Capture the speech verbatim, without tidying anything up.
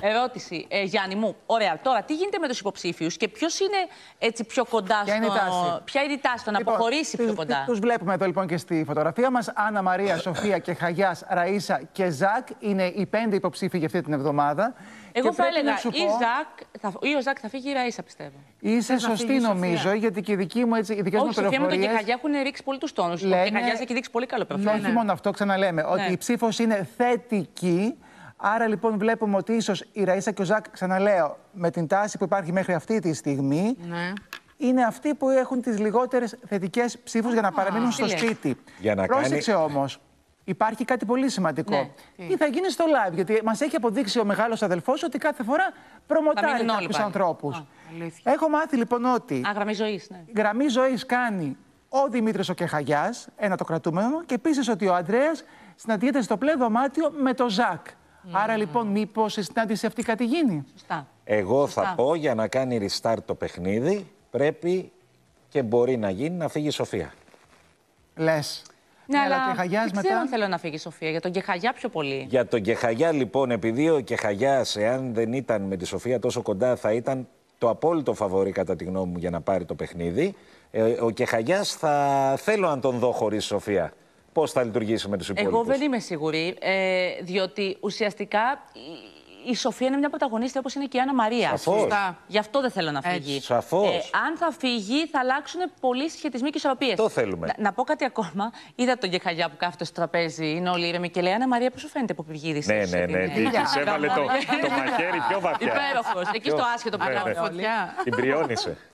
Ερώτηση, ε, Γιάννη μου. Ωραία, τώρα τι γίνεται με τους υποψήφιους και ποιος είναι έτσι πιο κοντά στο. Ποια είναι η τάση, Ποια είναι η τάση στο να λοιπόν, αποχωρήσει πιο κοντά. Τους βλέπουμε εδώ λοιπόν και στη φωτογραφία μας. Άννα Μαρία, Σοφία και Χαγιάς, Ραΐσα και Ζακ είναι οι πέντε υποψήφοι για αυτή την εβδομάδα. Εγώ θα έλεγα ή, πω... Ζακ, θα, ή ο Ζακ θα φύγει ή η Ραΐσα, πιστεύω. Είσαι σωστή νομίζω, γιατί και οι δικοί μου, έτσι, οι δικές μου πληροφορίες... Όχι, Σοφία με τον Κεχαγιά έχουν ρίξει πολύ τους τόνους. Ο Κεχαγιάς έχει δείξει πολύ καλό performance. Όχι μόνο αυτό, ξαναλέμε, ναι. ότι η ψήφος είναι θετική. Άρα λοιπόν βλέπουμε ότι ίσως η Ραΐσα και ο Ζακ, ξαναλέω, με την τάση που υπάρχει μέχρι αυτή τη στιγμή, ναι. είναι αυτοί που έχουν τις λιγότερες θετικές ψήφους για να παραμείνουν στο σπίτι. Πρόσεξε κάνει... όμως, υπάρχει κάτι πολύ σημαντικό. Ναι. Τι θα γίνει στο live, γιατί μας έχει αποδείξει ο μεγάλος αδελφός ότι κάθε φορά προμοτάρει κάποιους ανθρώπους. Α, Έχω μάθει λοιπόν ότι Α, γραμμή ζωής, ναι. γραμμή ζωής κάνει ο Δημήτρης ο Κεχαγιάς, ένα το κρατούμενο, και επίσης ότι ο Ανδρέας συναντιέται στο πλε δωμάτιο με το Ζακ. Mm. Άρα λοιπόν, μήπως η συνάντηση αυτή κάτι γίνει. Σωστά. Εγώ Σωστά. θα πω για να κάνει restart το παιχνίδι, πρέπει και μπορεί να γίνει να φύγει η Σοφία. Λες. Ναι, αλλά δεν μετά... ξέρω αν θέλω να φύγει η Σοφία. Για τον Κεχαγιά πιο πολύ. Για τον Κεχαγιά, λοιπόν, επειδή ο Κεχαγιάς, εάν δεν ήταν με τη Σοφία τόσο κοντά, θα ήταν το απόλυτο φαβορί, κατά τη γνώμη μου, για να πάρει το παιχνίδι. Ε, ο Κεχαγιάς θα θέλω να τον δω χωρίς Σοφία. Πώς θα λειτουργήσει με τους υπόλοιπους. Εγώ δεν είμαι σίγουρη, ε, διότι ουσιαστικά η, η Σοφία είναι μια πρωταγωνίστρια όπως είναι και η Άννα Μαρία. Σαφώς. Γι' αυτό δεν θέλω να φύγει. Σαφώς. Ε, αν θα φύγει, θα αλλάξουν πολλοί συσχετισμοί και ισορροπίες. Το θέλουμε. Να, να πω κάτι ακόμα. Είδα τον Κεχαγιά που κάθεται στο τραπέζι, είναι όλοι ήρεμοι και λέει: Άννα Μαρία, πώς σου φαίνεται που πηγύρισε. Ναι, ναι, ναι. Της έβαλε το, το μαχαίρι πιο βαθιά. Υπέροχος. Εκεί στο άσχετο που ναι, ναι. φωτιά. Την πριόνισε.